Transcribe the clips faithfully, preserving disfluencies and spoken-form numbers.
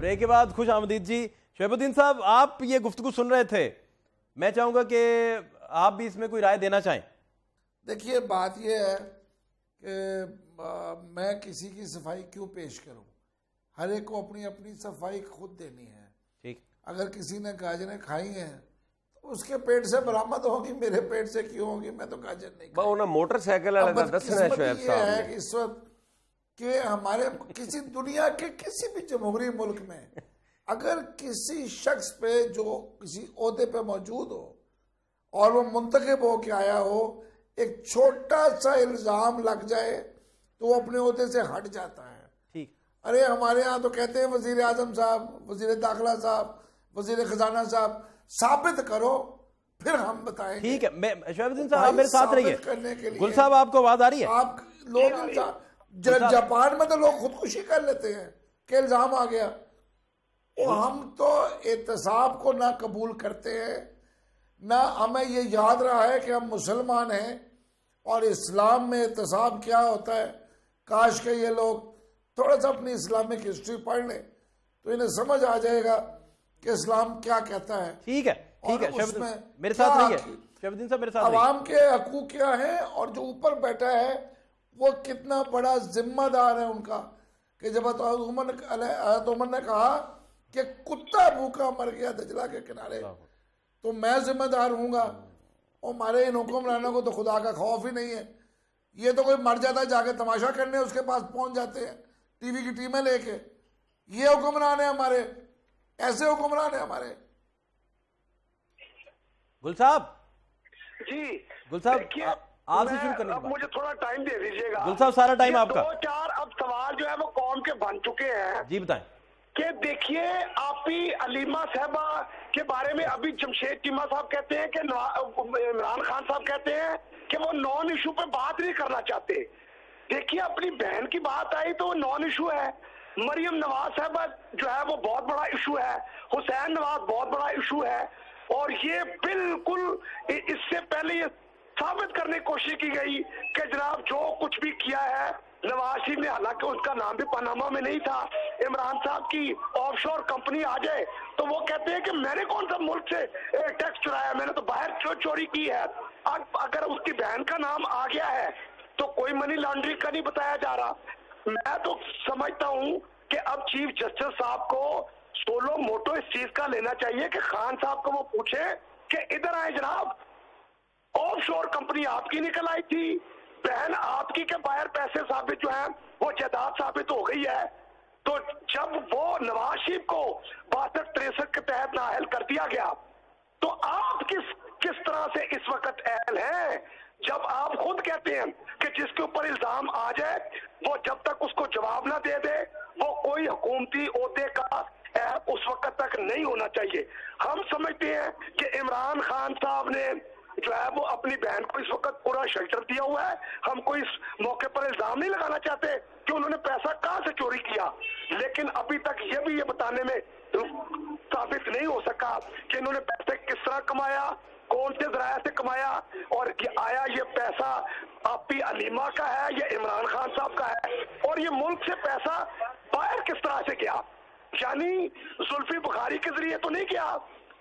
Break کے بعد خوش آمدید جی. شعیب الدین صاحب, آپ یہ گفتگو سن رہے تھے, میں چاہوں گا کہ آپ بھی اس میں کوئی رائے دینا چاہیں. دیکھیے بات یہ ہے کہ میں کسی کی صفائی کیوں پیش کروں, ہر ایک کو اپنی اپنی صفائی خود دینی ہے. ٹھیک, اگر کسی نے گاجریں کھائی ہیں تو اس کے پیٹ سے برآمد ہوگی, میرے پیٹ سے کیوں ہوگی؟ میں تو گاجر نہیں کھائی. موٹر سائیکل بدقسمتی یہ ہے کہ اس وقت کہ ہمارے کسی دنیا کے کسی بھی جمہوری ملک میں اگر کسی شخص پہ جو کسی عہدے پہ موجود ہو اور وہ منتخب ہو کے آیا ہو, ایک چھوٹا سا الزام لگ جائے تو وہ اپنے عہدے سے ہٹ جاتا ہے. ٹھیک, ارے ہمارے ہاں تو کہتے ہیں وزیر اعظم صاحب, وزیر داخلہ صاحب, وزیر خزانہ صاحب, ثابت کرو پھر ہم بتائیں. ٹھیک ہے, میں شعیب الدین صاحب آپ میرے ساتھ رہیے. گل صاحب آپ کو آواز آ رہی ہے؟ آپ لوگ جاپان میں تو لوگ خودکشی کر لیتے ہیں کہ الزام آ گیا. ہم تو احتساب کو نہ قبول کرتے ہیں, نہ ہمیں یہ یاد رہا ہے کہ ہم مسلمان ہیں اور اسلام میں احتساب کیا ہوتا ہے. کاش کہ یہ لوگ تھوڑا سا اپنی اسلامک ہسٹری پڑھ لیں تو انہیں سمجھ آ جائے گا کہ اسلام کیا کہتا ہے. ٹھیک ہے, ٹھیک ہے, میرے ساتھ رہیے شعیب الدین صاحب, میرے ساتھ. عوام کے حقوق کیا ہیں اور جو اوپر بیٹھا ہے وہ کتنا بڑا ذمہ دار ہے ان کا, کہ جب حضرت عمر نے کہا کہ کتا بھوکا مر گیا دجلہ کے کنارے تو میں ذمہ دار ہوں گا. اور ہمارے ان حکمرانوں کو تو خدا کا خوف ہی نہیں ہے. یہ تو کوئی مر جاتا ہے جا کے تماشا کرنے اس کے پاس پہنچ جاتے ہیں ٹی وی کی ٹیمیں لے کے. یہ حکمران ہیں ہمارے, ایسے حکمران ہیں ہمارے. گل صاحب جی, گل صاحب آپ سے شروع کرنے, مجھے تھوڑا ٹائم دے دیجیے گا. گل صاحب سارا ٹائم آپ کا. دو چار اب سوال جو ہے وہ قوم کے بن چکے ہیں. جی بتائیں. کہ دیکھیے آپ ہی علیمہ صاحبہ کے بارے میں ابھی جمشید چیمہ صاحب کہتے ہیں کہ عمران خان صاحب کہتے ہیں کہ وہ نان ایشو پہ بات نہیں کرنا چاہتے. دیکھیے اپنی بہن کی بات آئی تو وہ نان ایشو ہے. مریم نواز صاحبہ جو ہے وہ بہت بڑا ایشو ہے. حسین نواز بہت بڑا ایشو ہے. اور یہ بالکل اس سے پہلے یہ ثابت کرنے کی کوشش کی گئی کہ جناب جو کچھ بھی کیا ہے نواز شریف نے, حالانکہ اس کا نام بھی پاناما میں نہیں تھا, عمران صاحب کی آف شور کمپنی آ جائے تو وہ کہتے ہیں کہ میں نے کون سا ملک سے ٹیکس چرایا, میں نے تو باہر چوری کی ہے. اگر اس کی بہن کا نام آ گیا ہے تو کوئی منی لانڈرنگ کا نہیں بتایا جا رہا. میں تو سمجھتا ہوں کہ اب چیف جسٹس صاحب کو سولو موٹو اس چیز کا لینا چاہیے کہ خان صاحب کو وہ پوچھے کہ ادھر آئے جناب, آف شور کمپنی آپ کی نکل آئی تھی, بہن آپ کی کے باہر پیسے ثابت جو ہیں وہ جائیداد ثابت ہو گئی ہے. تو جب وہ نواز شریف کو باسٹھ تریسٹھ کے تحت نااہل کر دیا گیا تو آپ کس کس طرح سے اس وقت اہل ہیں, جب آپ خود کہتے ہیں کہ جس کے اوپر الزام آ جائے وہ جب تک اس کو جواب نہ دے دے وہ کوئی حکومتی عہدے کا اس وقت تک نہیں ہونا چاہیے. ہم سمجھتے ہیں کہ عمران خان صاحب نے جو ہے وہ اپنی بہن کو اس وقت پورا شیلٹر دیا ہوا ہے. ہم کوئی اس موقع پر الزام نہیں لگانا چاہتے کہ انہوں نے پیسہ کہاں سے چوری کیا, لیکن ابھی تک یہ بھی یہ بتانے میں ثابت نہیں ہو سکا کہ انہوں نے پیسے کس طرح کمایا, کون سے ذرائع سے کمایا, اور آیا یہ پیسہ آپ ہی علیمہ کا ہے یا عمران خان صاحب کا ہے, اور یہ ملک سے پیسہ باہر کس طرح سے گیا. یعنی زلفی بخاری کے ذریعے تو نہیں گیا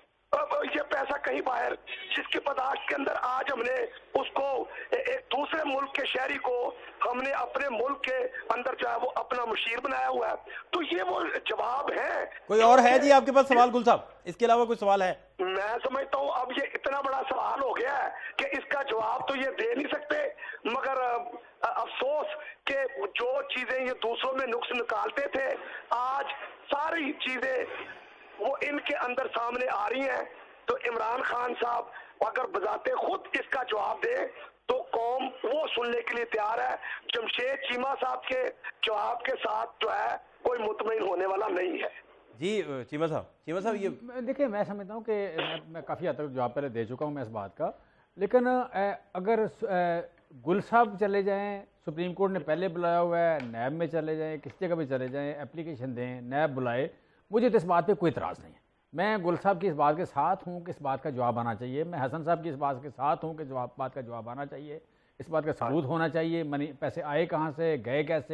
یہ پیسہ کہیں باہر, جس کی پداش کے اندر آج ہم نے اس کو ایک دوسرے ملک کے شہری کو ہم نے اپنے ملک کے اندر جو ہے وہ اپنا مشیر بنایا ہوا ہے. تو یہ وہ جواب ہے. کوئی اور ہے جی آپ کے پاس سوال گل صاحب, اس کے علاوہ کوئی سوال ہے؟ میں سمجھتا ہوں اب یہ اتنا بڑا سوال ہو گیا ہے کہ اس کا جواب تو یہ دے نہیں سکتے, مگر افسوس کہ جو چیزیں یہ دوسروں میں نقص نکالتے تھے آج ساری چیزیں وہ ان کے اندر سامنے آ رہی ہیں. تو عمران خان صاحب اگر بذات خود اس کا جواب دے تو قوم وہ سننے کے لیے تیار ہے. جمشید چیمہ صاحب کے جواب کے ساتھ جو ہے کوئی مطمئن ہونے والا نہیں ہے. جی چیمہ صاحب, چیمہ صاحب یہ دیکھیں میں سمجھتا ہوں کہ میں کافی حد تک جواب پہلے دے چکا ہوں میں اس بات کا, لیکن اگر گل صاحب چلے جائیں, سپریم کورٹ نے پہلے بلایا ہوا ہے, نیب میں چلے جائیں, کس جگہ بھی چلے جائیں, اپلیکیشن دیں, نیب بلائے, مجھے تو اس بات پہ کوئی اعتراض نہیں ہے. میں گل صاحب کی اس بات کے ساتھ ہوں کہ اس بات کا جواب آنا چاہیے, میں حسن صاحب کی اس بات کے ساتھ ہوں کہ جواب بات کا جواب آنا چاہیے, اس بات کا ثبوت ہونا چاہیے, منی پیسے آئے کہاں سے, گئے کیسے,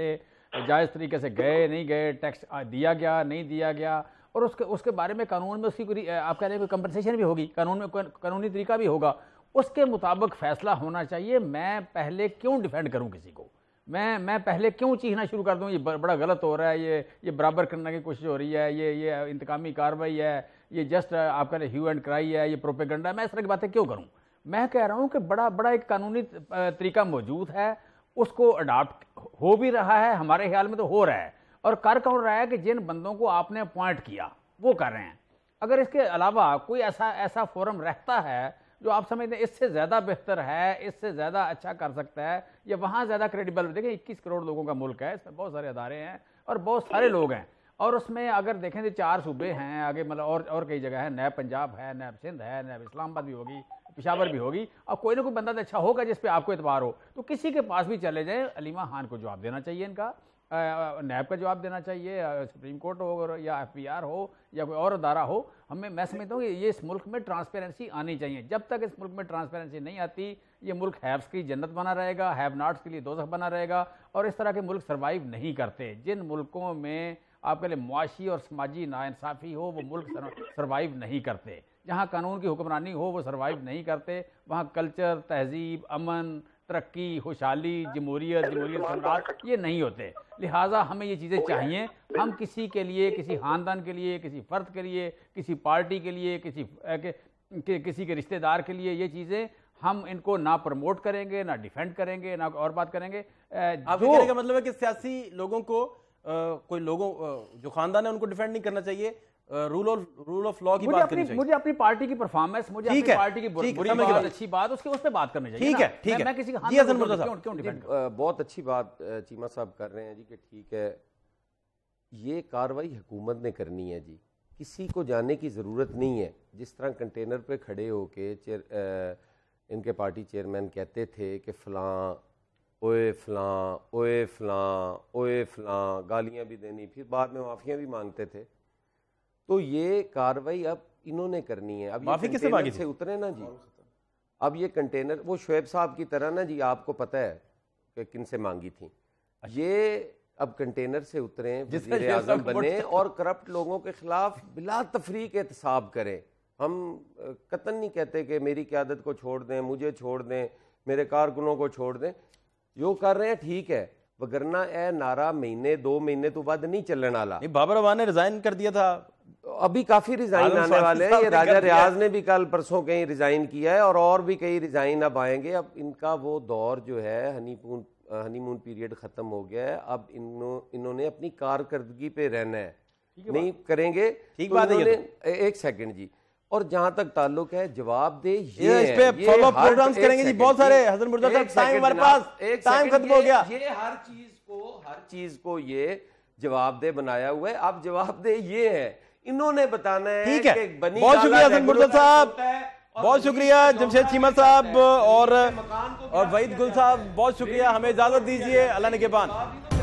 جائز طریقے سے گئے نہیں گئے, ٹیکس دیا گیا نہیں دیا گیا, اور اس کے اس کے بارے میں قانون میں اس کی کوئی آپ کہہ رہے ہیں کوئی کمپنسیشن بھی ہوگی, قانون میں قانونی طریقہ بھی ہوگا, اس کے مطابق فیصلہ ہونا چاہیے. میں پہلے کیوں ڈیفینڈ کروں کسی کو, میں میں پہلے کیوں چیخنا شروع کر دوں یہ بڑا غلط ہو رہا ہے, یہ یہ برابر کرنے کی کوشش ہو رہی ہے, یہ یہ انتقامی کارروائی ہے, یہ جسٹ آپ کہہ رہے ہیو اینڈ کرائی ہے, یہ پروپیگنڈا ہے, میں اس طرح کی باتیں کیوں کروں؟ میں کہہ رہا ہوں کہ بڑا بڑا ایک قانونی طریقہ موجود ہے, اس کو اڈاپٹ ہو بھی رہا ہے, ہمارے خیال میں تو ہو رہا ہے, اور کر کون رہا ہے کہ جن بندوں کو آپ نے اپوائنٹ کیا وہ کر رہے ہیں. اگر اس کے علاوہ کوئی ایسا ایسا فورم رہتا ہے جو آپ سمجھتے ہیں اس سے زیادہ بہتر ہے, اس سے زیادہ اچھا کر سکتا ہے, یا وہاں زیادہ کریڈیبل, دیکھیں اکیس کروڑ لوگوں کا ملک ہے, اس میں بہت سارے ادارے ہیں اور بہت سارے لوگ ہیں, اور اس میں اگر دیکھیں تو چار صوبے ہیں آگے, مطلب اور اور کئی جگہ ہے, نیب پنجاب ہے, نیب سندھ ہے, نیب اسلام آباد بھی ہوگی, پشاور بھی ہوگی, اب کوئی نہ کوئی بندہ تو اچھا ہوگا جس پہ آپ کو اعتبار ہو, تو کسی کے پاس بھی چلے جائیں, علیمہ خان کو جواب دینا چاہیے, ان کا نیب کا جواب دینا چاہیے, سپریم کورٹ ہو یا ایف بی آر ہو یا کوئی اور ادارہ ہو. ہمیں میں سمجھتا ہوں کہ یہ اس ملک میں ٹرانسپیرنسی آنی چاہیے. جب تک اس ملک میں ٹرانسپیرنسی نہیں آتی, یہ ملک ہیوز کی جنت بنا رہے گا, ہیو ناٹس کے لیے دوزخ بنا رہے گا, اور اس طرح کے ملک سروائیو نہیں کرتے. جن ملکوں میں آپ کے لیے معاشی اور سماجی ناانصافی ہو وہ ملک سروائیو نہیں کرتے, جہاں قانون کی حکمرانی ہو وہ سروائیو نہیں کرتے, وہاں کلچر, تہذیب, امن, ترقی, خوشحالی, جمہوریت, جمہوریت سمراٹ یہ نہیں ہوتے. لہٰذا ہمیں یہ چیزیں چاہیے. ہم کسی کے لیے, کسی خاندان کے لیے, کسی فرد کے لیے, کسی پارٹی کے لیے, کسی کسی کے رشتہ دار کے لیے یہ چیزیں ہم ان کو نہ پروموٹ کریں گے, نہ ڈیفینڈ کریں گے, نہ اور بات کریں گے. آپ کہنے کا مطلب ہے کہ سیاسی لوگوں کو, کوئی لوگوں جو خاندان ہے ان کو ڈیفینڈ نہیں کرنا چاہیے, rule of rule of law کی بات کرنی چاہیے. مجھے اپنی پارٹی کی پرفارمنس, مجھے اپنی پارٹی کی بری بات, اچھی بات, اس کے اس پہ بات کرنی چاہیے. ٹھیک ہے ٹھیک ہے, میں کسی کا کیوں ڈیفینڈ کروں؟ بہت اچھی بات چیمہ صاحب کر رہے ہیں جی, کہ ٹھیک ہے یہ کارروائی حکومت نے کرنی ہے جی, کسی کو جانے کی ضرورت نہیں ہے. جس طرح کنٹینر پہ کھڑے ہو کے ان کے پارٹی چیئرمین کہتے تھے کہ فلاں اوئے فلاں اوئے فلاں اوئے فلاں, گالیاں بھی دینی, پھر بعد میں معافیاں بھی مانگتے تھے, تو یہ کارروائی اب انہوں نے کرنی ہے. اب معافی کس سے مانگی سے اترے نا جی, اب یہ کنٹینر وہ شعیب صاحب کی طرح نا جی, آپ کو پتہ ہے کہ کن سے مانگی تھیں, یہ اب کنٹینر سے اتریں, وزیر اعظم بنے اور کرپٹ لوگوں کے خلاف بلا تفریق احتساب کریں. ہم قطعاً نہیں کہتے کہ میری قیادت کو چھوڑ دیں, مجھے چھوڑ دیں, میرے کارکنوں کو چھوڑ دیں, جو کر رہے ہیں ٹھیک ہے, وگرنہ اے نعرہ مہینے دو مہینے تو بعد نہیں چلن والا. بابر اعوان نے ریزائن کر دیا تھا, ابھی کافی ریزائن آنے والے ہیں. یہ راجہ ریاض نے بھی کل پرسوں کہیں ریزائن کیا ہے, اور اور بھی کئی ریزائن اب آئیں گے. اب ان کا وہ دور جو ہے honeymoon honeymoon period ختم ہو گیا ہے. اب انہوں انہوں نے اپنی کارکردگی پہ رہنا ہے, نہیں کریں گے. ٹھیک بات ہے. ایک سیکنڈ جی, اور جہاں تک تعلق ہے جواب دے یہ اس پہ فالو اپ پروگرامز کریں گے جی بہت سارے. حضرت مرزا صاحب ٹائم ہمارے پاس, ٹائم ختم ہو گیا. یہ ہر چیز کو ہر چیز کو یہ جواب دہ بنایا ہوا ہے. اب جواب دہ یہ ہے, انہوں نے بتانا ہے کہ بنی. بہت شکریہ حسن مرزا صاحب, بہت شکریہ جمشید چیمہ صاحب اور اور وحید گل صاحب, بہت شکریہ. ہمیں اجازت دیجیے, اللہ نگہبان.